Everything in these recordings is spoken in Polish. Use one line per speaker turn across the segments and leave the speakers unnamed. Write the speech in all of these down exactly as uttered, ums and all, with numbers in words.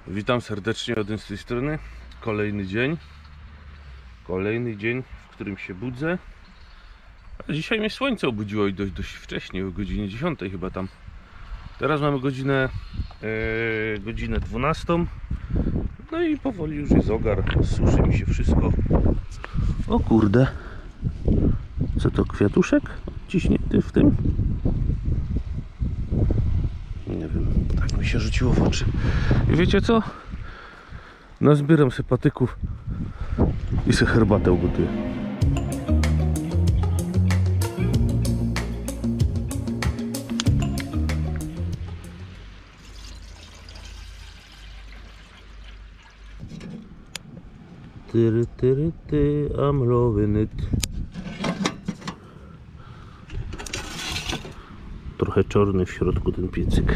Witam serdecznie od z tej strony. Kolejny dzień. Kolejny dzień, w którym się budzę. A dzisiaj mnie słońce obudziło i dość, dość wcześnie, o godzinie dziesiątej chyba tam. Teraz mamy godzinę, e, godzinę dwunastą. No i powoli już jest ogar. Suszy mi się wszystko. O kurde. Co to, kwiatuszek? Ciśnięty w tym? Nie wiem, tak mi się rzuciło w oczy. I wiecie co? Nazbieram sobie patyków i sobie herbatę ugotuję. Tyry, tyry, ty, I'm loving it. Trochę czarny w środku ten piecyk.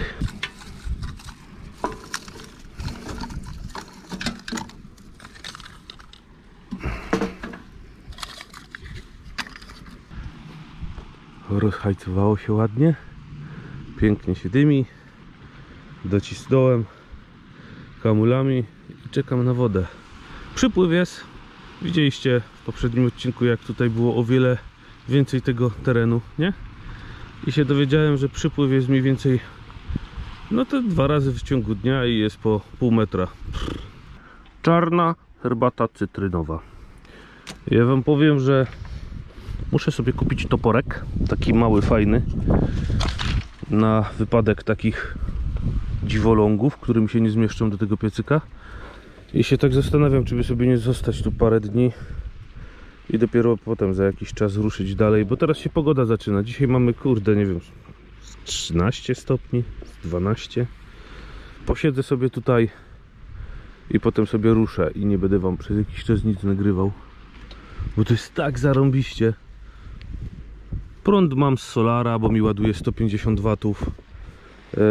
Rozhajcowało się ładnie. Pięknie się dymi. Docisnąłem kamulami i czekam na wodę. Przypływ jest. Widzieliście w poprzednim odcinku, jak tutaj było o wiele więcej tego terenu, nie? I się dowiedziałem, że przypływ jest mniej więcej no to dwa razy w ciągu dnia i jest po pół metra. Czarna herbata cytrynowa. Ja wam powiem, że muszę sobie kupić toporek, taki mały, fajny, na wypadek takich dziwolągów, które mi się nie zmieszczą do tego piecyka. I się tak zastanawiam, czy by sobie nie zostać tu parę dni i dopiero potem za jakiś czas ruszyć dalej, bo teraz się pogoda zaczyna. Dzisiaj mamy, kurde, nie wiem, trzynaście stopni, dwanaście. Posiedzę sobie tutaj i potem sobie ruszę i nie będę wam przez jakiś czas nic nagrywał, bo to jest tak zarąbiście. Prąd mam z solara, bo mi ładuje sto pięćdziesiąt watów. e,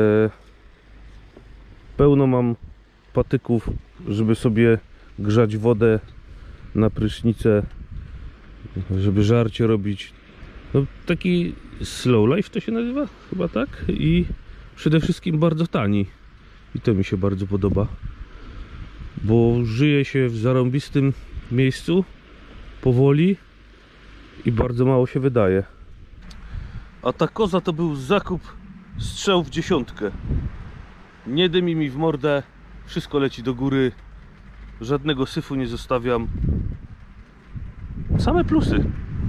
Pełno mam patyków, żeby sobie grzać wodę na prysznicę, żeby żarcie robić. No, taki slow life to się nazywa, chyba tak. I przede wszystkim bardzo tani. I to mi się bardzo podoba, bo żyje się w zarąbistym miejscu powoli i bardzo mało się wydaje. A ta koza to był zakup strzał w dziesiątkę. Nie dymi mi w mordę, wszystko leci do góry, żadnego syfu nie zostawiam. Same plusy.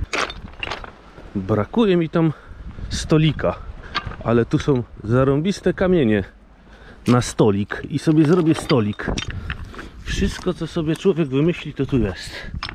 Brakuje mi tam stolika, ale tu są zarąbiste kamienie na stolik i sobie zrobię stolik. Wszystko, co sobie człowiek wymyśli, to tu jest.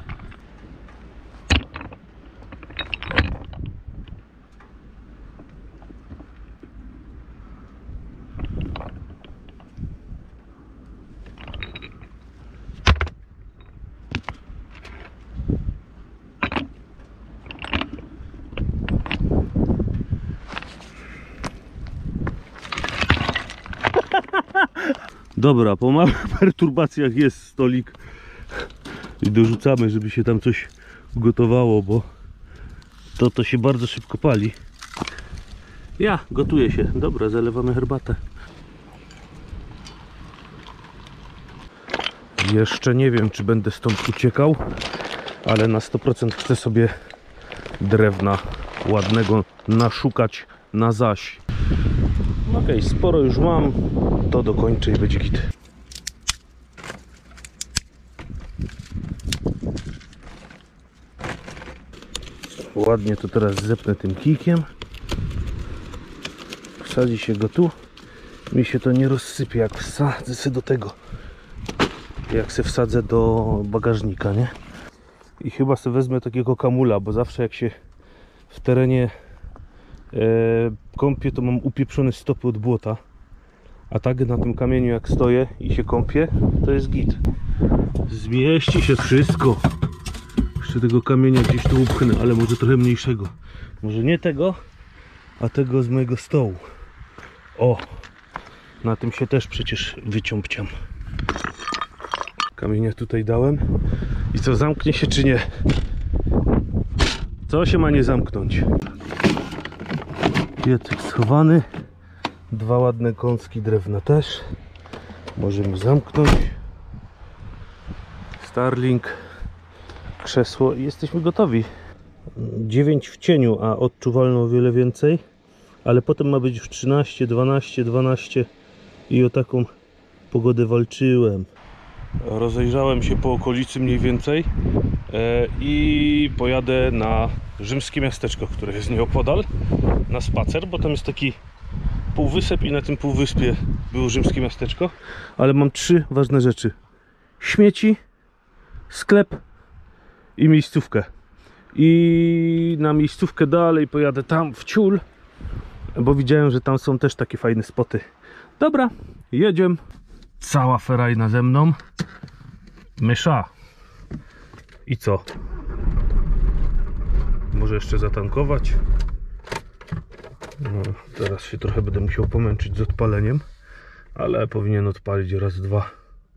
Dobra, po małych perturbacjach jest stolik i dorzucamy, żeby się tam coś gotowało, bo to to się bardzo szybko pali. Ja, gotuje się. Dobra, zalewamy herbatę. Jeszcze nie wiem, czy będę stąd uciekał, ale na sto procent chcę sobie drewna ładnego naszukać na zaś. Ok, sporo już mam, to dokończę i będzie git. Ładnie to teraz zepnę tym kijkiem. Wsadzi się go tu. Mi się to nie rozsypie, jak wsadzę się do tego. Jak się wsadzę do bagażnika, nie? I chyba sobie wezmę takiego kamula, bo zawsze jak się w terenie e, kąpię, to mam upieprzone stopy od błota. A tak na tym kamieniu jak stoję i się kąpię, to jest git. Zmieści się wszystko. Jeszcze tego kamienia gdzieś tu upchnę, ale może trochę mniejszego. Może nie tego, a tego z mojego stołu. O! Na tym się też przecież wyciąpciam. Kamienia tutaj dałem. I co, zamknie się czy nie? Co się ma nie zamknąć? Piecyk schowany. Dwa ładne kąski drewna też. Możemy zamknąć. Starlink, krzesło i jesteśmy gotowi. dziewięć w cieniu, a odczuwalno o wiele więcej. Ale potem ma być już trzynaście, dwanaście, dwanaście i o taką pogodę walczyłem. Rozejrzałem się po okolicy mniej więcej e, i pojadę na rzymskie miasteczko, które jest nieopodal, na spacer, bo tam jest taki półwysep i na tym półwyspie było rzymskie miasteczko. Ale mam trzy ważne rzeczy: śmieci, sklep i miejscówkę. I na miejscówkę dalej pojadę tam w ciul, bo widziałem, że tam są też takie fajne spoty. Dobra, jedziemy. Cała ferajna ze mną. Mysza. I co? Może jeszcze zatankować? No, teraz się trochę będę musiał pomęczyć z odpaleniem, ale powinien odpalić raz, dwa.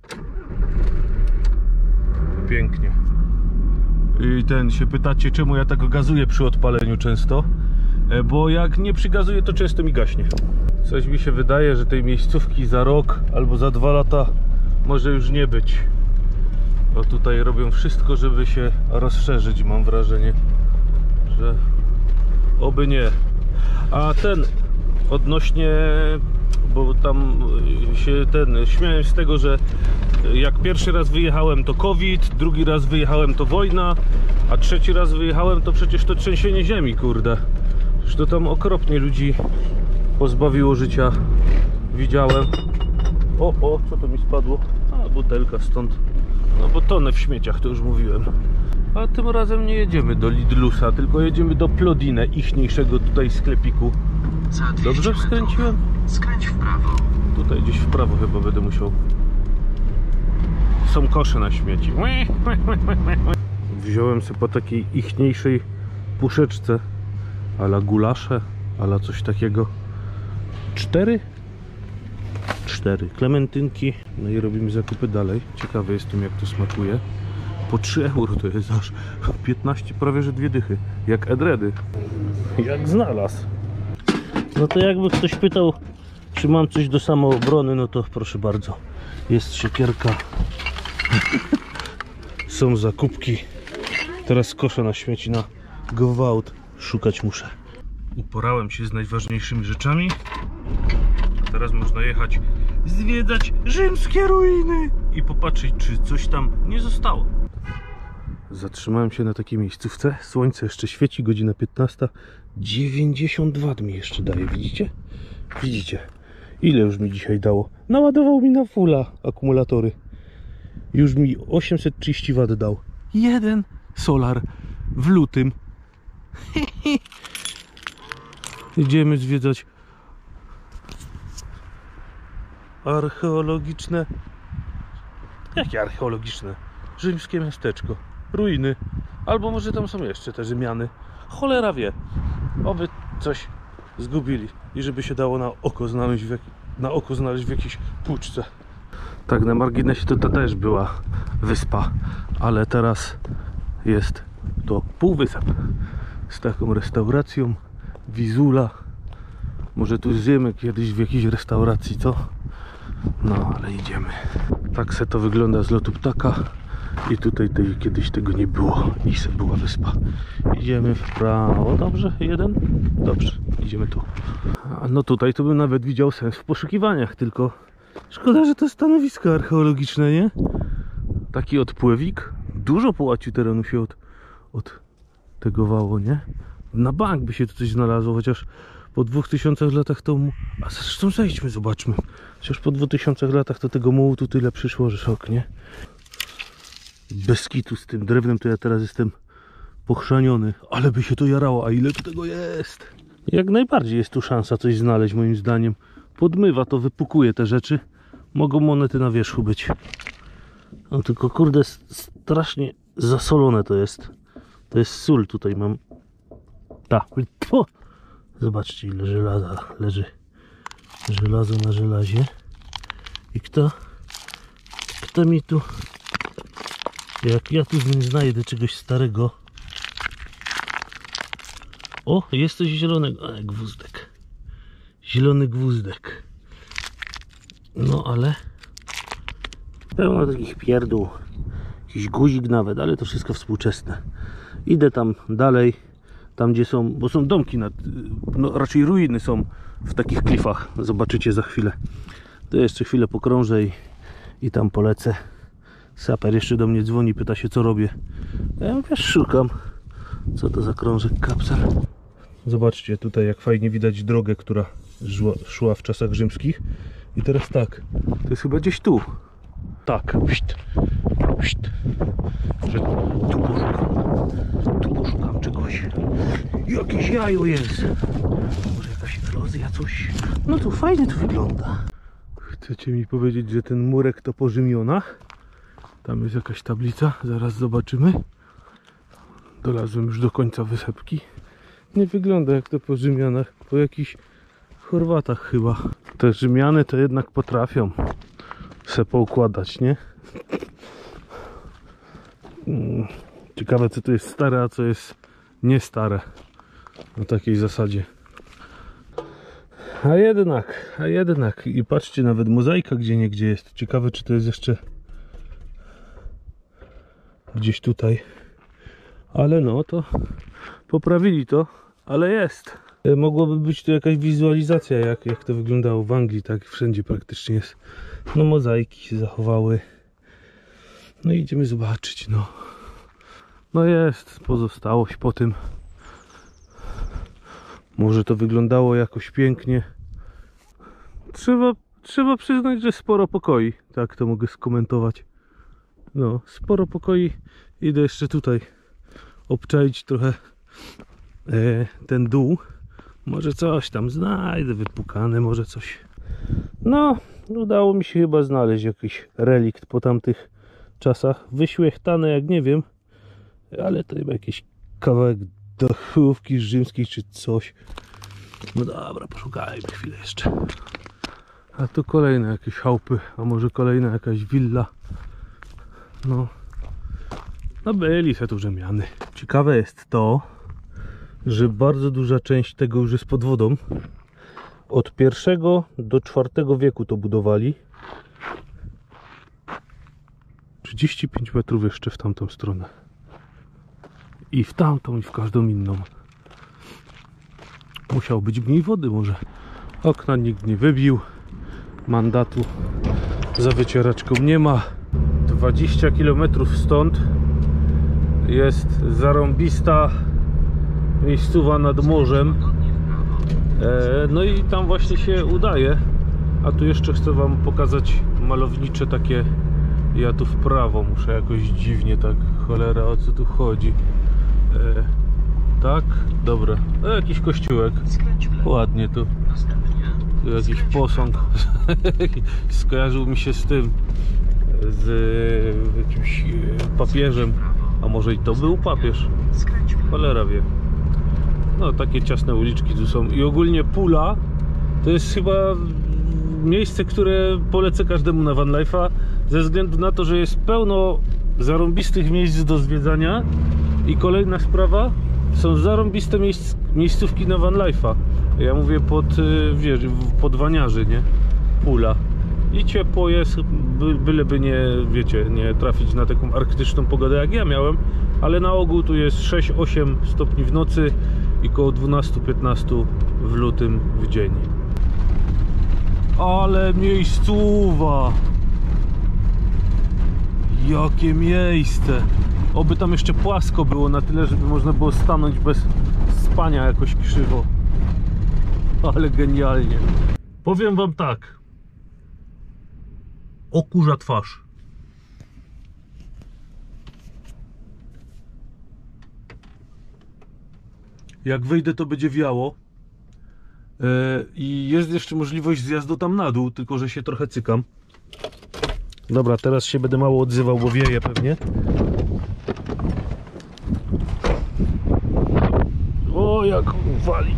Pięknie. I ten się pytacie, czemu ja tak gazuję przy odpaleniu często? Bo jak nie przygazuję, to często mi gaśnie. Coś mi się wydaje, że tej miejscówki za rok albo za dwa lata może już nie być. Bo tutaj robią wszystko, żeby się rozszerzyć, mam wrażenie, że oby nie. A ten odnośnie, bo tam się ten śmiałem z tego, że jak pierwszy raz wyjechałem to COVID, drugi raz wyjechałem to wojna, a trzeci raz wyjechałem to przecież to trzęsienie ziemi, kurde. Że to tam okropnie ludzi pozbawiło życia. Widziałem. O, o, co to mi spadło? A, butelka stąd. No bo tonę w śmieciach, to już mówiłem. A tym razem nie jedziemy do Lidlusa, tylko jedziemy do Plodine, ichniejszego tutaj sklepiku. Dobrze skręciłem?
Skręć w prawo.
Tutaj gdzieś w prawo chyba będę musiał. Są kosze na śmieci. Wziąłem sobie po takiej ichniejszej puszeczce a la gulasze, a la coś takiego. Cztery? Cztery klementynki. No i robimy zakupy dalej. Ciekawy jestem, jak to smakuje. Po trzy euro to jest aż piętnaście, prawie że dwie dychy. Jak edredy. Jak znalazł. No to jakby ktoś pytał, czy mam coś do samoobrony, no to proszę bardzo. Jest siekierka. Są zakupki. Teraz koszę na śmieci na gwałt. Szukać muszę. Uporałem się z najważniejszymi rzeczami. A teraz można jechać zwiedzać rzymskie ruiny i popatrzeć, czy coś tam nie zostało. Zatrzymałem się na takiej miejscówce. Słońce jeszcze świeci, godzina piętnasta. dziewięćdziesiąt dwa mi jeszcze daje, widzicie? Widzicie? Ile już mi dzisiaj dało? Naładował mi na fulla akumulatory. Już mi osiemset trzydzieści watów dał. Jeden solar w lutym. Idziemy zwiedzać archeologiczne. Jakie archeologiczne? Rzymskie miasteczko. Ruiny. Albo może tam są jeszcze te Rzymiany. Cholera wie. Oby coś zgubili i żeby się dało na oko znaleźć w, jak... na oko znaleźć w jakiejś puczce. Tak, na marginesie to, to też była wyspa, ale teraz jest to półwysep z taką restauracją. Wizula. Może tu zjemy kiedyś w jakiejś restauracji, co? No, ale idziemy. Tak se to wygląda z lotu ptaka. I tutaj tej, kiedyś tego nie było. I se była wyspa. Idziemy w prawo. Dobrze? Jeden? Dobrze. Idziemy tu. A no tutaj to bym nawet widział sens w poszukiwaniach, tylko szkoda, że to stanowisko archeologiczne, nie? Taki odpływik. Dużo połaciu terenu się od, od tegowało, nie? Na bank by się tu coś znalazło, chociaż po dwóch tysiącach latach to... A zresztą zejdźmy, zobaczmy. Chociaż po dwóch tysiącach latach to tego mułu tu tyle przyszło, że szok, nie? Bez kitu z tym drewnem to ja teraz jestem pochrzaniony. Ale by się to jarało, a ile tu tego jest? Jak najbardziej jest tu szansa coś znaleźć, moim zdaniem. Podmywa to, wypukuje te rzeczy. Mogą monety na wierzchu być. No tylko kurde, strasznie zasolone to jest. To jest sól, tutaj mam. Ta, po. Zobaczcie, ile żelaza leży. Żelazo na żelazie. I kto? Kto mi tu... Jak ja tu nie znajdę czegoś starego. O, jest coś zielonego. A, gwózdek. Zielony gwózdek. No ale
Pełno takich pierdół. Jakiś guzik nawet, ale to wszystko współczesne. Idę tam dalej, tam gdzie są, bo są domki, nad, no raczej ruiny są w takich klifach. Zobaczycie za chwilę. To jeszcze chwilę pokrążę i, i tam polecę. Saper jeszcze do mnie dzwoni, pyta się co robię. Ja mówię, szukam. Co to za krążek kapsel?
Zobaczcie tutaj jak fajnie widać drogę, która szła, szła w czasach rzymskich. I teraz tak, to jest chyba gdzieś tu. Tak, pszt, pszt, że tu poszukam, tu poszukam czegoś. Jakieś jajo jest. Może jakaś erozja, coś. No tu fajnie to wygląda. Chcecie mi powiedzieć, że ten murek to po Rzymionach? Tam jest jakaś tablica, zaraz zobaczymy. Dolazłem już do końca wysepki. Nie wygląda jak to po Rzymianach, po jakichś Chorwatach chyba. Te Rzymiany to jednak potrafią se poukładać, nie? Ciekawe co to jest stare, a co jest nie stare. Na takiej zasadzie. A jednak, a jednak. I patrzcie, nawet mozaika gdzie niegdzie jest. Ciekawe czy to jest jeszcze gdzieś tutaj. Ale no to poprawili to, ale jest. Mogłoby być tu jakaś wizualizacja, jak, jak to wyglądało w Anglii, tak wszędzie praktycznie jest. No mozaiki się zachowały. No i idziemy zobaczyć, no. No jest pozostałość po tym. Może to wyglądało jakoś pięknie. Trzeba, trzeba przyznać, że sporo pokoi. Tak to mogę skomentować. No, sporo pokoi. Idę jeszcze tutaj obczaić trochę e, ten dół. Może coś tam znajdę wypukane, może coś. No, udało mi się chyba znaleźć jakiś relikt po tamtych czasach. Wyświechtane jak nie wiem, ale to chyba jakiś kawałek dachówki rzymskiej czy coś. No dobra, poszukajmy chwilę jeszcze. A tu kolejne jakieś chałupy, a może kolejna jakaś willa. No, no byli se tu Rzymiany. Ciekawe jest to, że bardzo duża część tego już jest pod wodą. Od pierwszego do czwartego wieku to budowali. trzydzieści pięć metrów jeszcze w tamtą stronę. I w tamtą, i w każdą inną. Musiało być mniej wody może. Okna nikt nie wybił. Mandatu za wycieraczką nie ma. dwadzieścia kilometrów stąd jest zarąbista miejscowa nad morzem. E, no i tam właśnie się udaje. A tu jeszcze chcę wam pokazać malownicze takie. Ja tu w prawo muszę jakoś dziwnie tak. Cholera, o co tu chodzi? E, tak? Dobra. No, jakiś kościółek. Ładnie tu. Tu jakiś posąg. Skojarzył mi się z tym. Z jakimś papieżem. A może i to był papież? Cholera wie. No takie ciasne uliczki tu są. I ogólnie Pula to jest chyba miejsce, które polecę każdemu na van life'a, ze względu na to, że jest pełno zarąbistych miejsc do zwiedzania. I kolejna sprawa, są zarąbiste miejsc, miejscówki na van life'a. Ja mówię pod, wiesz, pod Waniarzy, nie? Pula. I ciepło jest, by, byleby nie, wiecie, nie trafić na taką arktyczną pogodę jak ja miałem, ale na ogół tu jest sześć osiem stopni w nocy i koło dwanaście piętnaście w lutym w dzień. Ale miejscowa! Jakie miejsce! Oby tam jeszcze płasko było na tyle, żeby można było stanąć bez spania jakoś krzywo. Ale genialnie. Powiem wam tak. Okurza twarz. Jak wyjdę, to będzie wiało. Yy, I jest jeszcze możliwość zjazdu tam na dół, tylko że się trochę cykam. Dobra, teraz się będę mało odzywał, bo wieje pewnie. O, jak wali.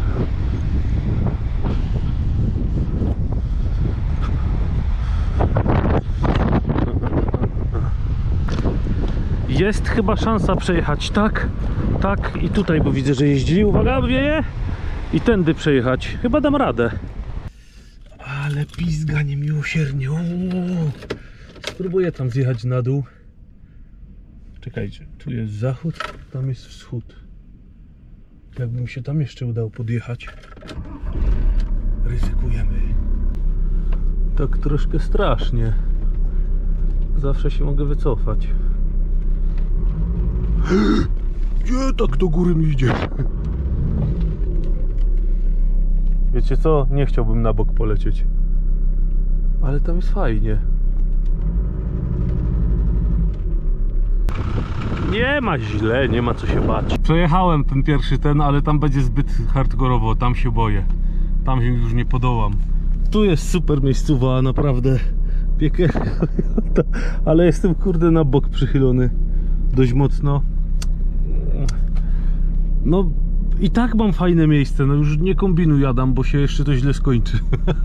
Jest chyba szansa przejechać tak, tak i tutaj, bo widzę, że jeździli. Uwaga, wieje! I tędy przejechać. Chyba dam radę. Ale pizga niemiłosiernie. O,
Spróbuję tam zjechać na dół. Czekajcie, tu jest zachód, tam jest wschód. Jakby mi się tam jeszcze udało podjechać. Ryzykujemy. Tak troszkę strasznie. Zawsze się mogę wycofać. Nie, tak do góry mi idzie. Wiecie co? Nie chciałbym na bok polecieć. Ale tam jest fajnie. Nie ma źle, nie ma co się bać. Przejechałem ten pierwszy ten, ale tam będzie zbyt hardkorowo, tam się boję. Tam się już nie podołam. Tu jest super miejscowa, naprawdę piekielna. Ale jestem kurde na bok przychylony dość mocno. No i tak mam fajne miejsce, no już nie kombinuj Adam, bo się jeszcze to źle skończy.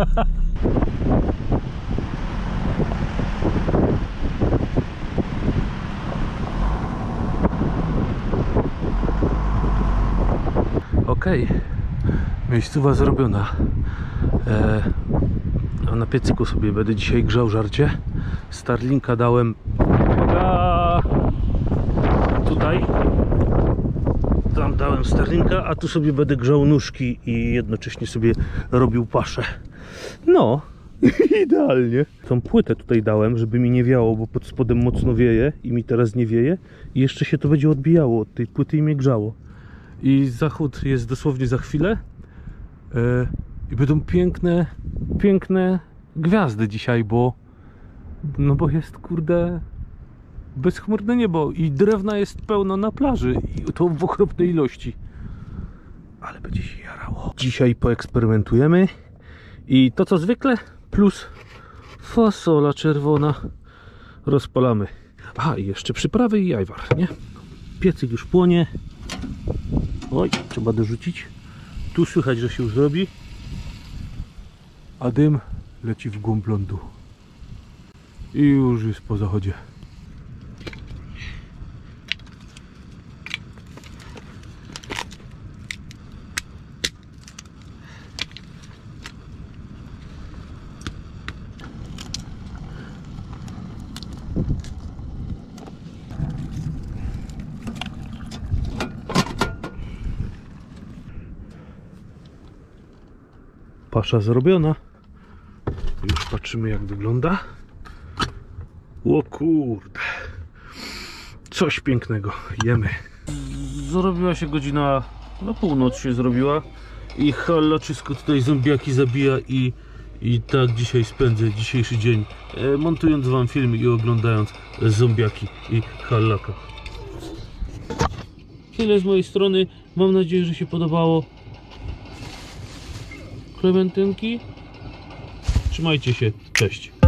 Okej, okay. Miejscowa zrobiona. e, a na piecyku sobie będę dzisiaj grzał żarcie. Starlinka dałem a, tutaj, tam dałem Starlinka, a tu sobie będę grzał nóżki i jednocześnie sobie robił paszę. No idealnie. Tą płytę tutaj dałem, żeby mi nie wiało, bo pod spodem mocno wieje i mi teraz nie wieje i jeszcze się to będzie odbijało od tej płyty i mnie grzało. I zachód jest dosłownie za chwilę. Yy, I będą piękne, piękne gwiazdy dzisiaj, bo no bo jest kurde bezchmurne niebo i drewna jest pełno na plaży i to w okropnej ilości. Ale będzie się jarało. Dzisiaj poeksperymentujemy i to co zwykle plus fasola czerwona rozpalamy. A i jeszcze przyprawy i jajwar, nie? Piecyk już płonie. Oj, trzeba dorzucić. Tu słychać, że się już robi. A dym leci w głąb lądu. I już jest po zachodzie. Pasza zrobiona. Już patrzymy jak wygląda. O kurde. Coś pięknego. Jemy. Zrobiła się godzina, na północ się zrobiła. I halaczysko tutaj zombiaki zabija i, i tak dzisiaj spędzę dzisiejszy dzień. E, montując wam film i oglądając zombiaki i halaka. Tyle z mojej strony. Mam nadzieję, że się podobało. Klementynki. Trzymajcie się. Cześć.